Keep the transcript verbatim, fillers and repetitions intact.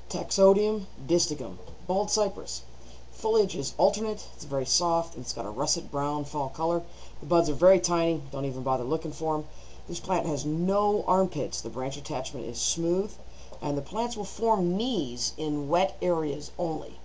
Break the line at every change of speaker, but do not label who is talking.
Taxodium, distuchum, bald cypress. Foliage is alternate, it's very soft, and it's got a russet brown fall color. The buds are very tiny, don't even bother looking for them. This plant has no armpits, the branch attachment is smooth, and the plants will form knees in wet areas only.